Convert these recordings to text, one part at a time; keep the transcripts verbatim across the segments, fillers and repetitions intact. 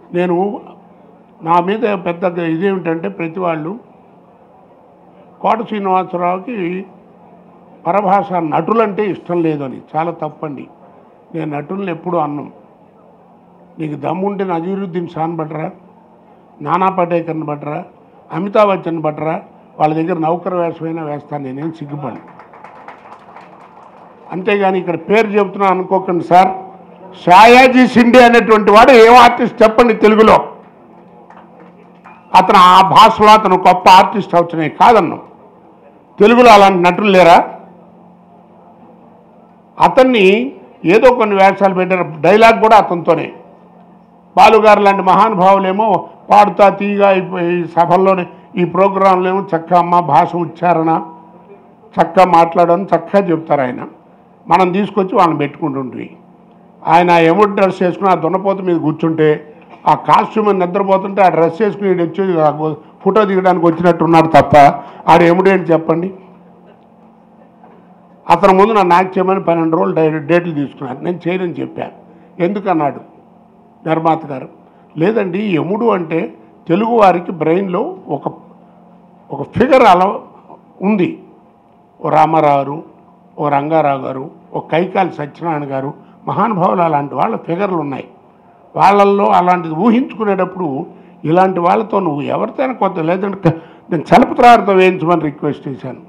నేను నా మీద పెద్ద ఇదేమిటంటే ప్రతి వాళ్ళు కోట శ్రీనివాసరావుకి పరభాష నటులంటే ఇష్టం లేదని. చాలా తప్పండి. నేను నటులను ఎప్పుడూ అన్నాం. నీకు దమ్ముంటే నజీరుద్దీన్ షాన్ బట్రా, నానా పటేకర్ని బట్రా, అమితాబ్ బచ్చన్ బట్రా, వాళ్ళ దగ్గర నౌకర్ వేషమైనా వేస్తాను, నేనేం సిగ్గుపడి. అంతేగాని ఇక్కడ పేరు చెబుతున్నా అనుకోకండి సార్. షాయాజీ షిండే అనేటువంటి వాడు ఏం ఆర్టిస్ట్ చెప్పండి తెలుగులో. అతను ఆ భాషలో అతను గొప్ప ఆర్టిస్ట్ అవుతున్నాయి కాదన్నాం. తెలుగులో అలాంటి నటులు లేరా? అతన్ని ఏదో కొన్ని వేషాలు పెట్టారు. డైలాగ్ కూడా అతనితోనే. బాలుగారు లాంటి మహానుభావులేమో పాడుతా తీగా ఈ సభల్లోనే ఈ ప్రోగ్రాంలో ఏమో చక్క అమ్మ భాష ఉచ్చారణ చక్కగా మాట్లాడని చక్కగా చెప్తారు. ఆయన మనం తీసుకొచ్చి వాళ్ళని పెట్టుకుంటుంటే ఆయన ఎముడు డ్రెస్ వేసుకుని ఆ దున్నపోత మీద కూర్చుంటే ఆ కాస్ట్యూమ్ నిద్రపోతుంటే ఆ డ్రెస్ వేసుకుని వచ్చి ఫోటో దిగడానికి వచ్చినట్టున్నాడు తప్ప ఆడు ఎముడేంటి చెప్పండి. అతని ముందు నన్ను యాక్ట్ చేయమని పన్నెండు రోజులు డేట్లు తీసుకున్నాను. నేను చేయనని చెప్పాను. ఎందుకన్నాడు నిర్మాత గారు. లేదండి, యముడు అంటే తెలుగువారికి బ్రెయిన్లో ఒక ఒక ఫిగర్ అలా ఉంది. ఓ రామారావు గారు, ఓ రంగారావు గారు, ఓ కైకాలి సత్యనారాయణ గారు, మహానుభావులు అలాంటి వాళ్ళ ఫిగర్లు ఉన్నాయి. వాళ్ళల్లో అలాంటిది ఊహించుకునేటప్పుడు ఇలాంటి వాళ్ళతో నువ్వు ఎవరితోనైనా కొత్త లేదంటే నేను చలపత్రాలతో వేయించమని రిక్వెస్ట్ చేశాను.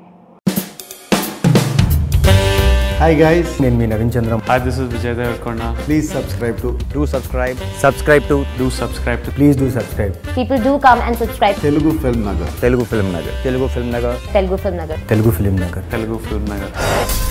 Hi guys, నేను మీ Naveen Chandram. Hi, this is Vijay Devarkonda. Please subscribe to Do subscribe. Subscribe to Do subscribe to Please do subscribe. People do come and subscribe. Telugu Film Nagar. Telugu Film Nagar. Telugu Film Nagar. Telugu Film Nagar. Telugu Film Nagar. Telugu Film Nagar.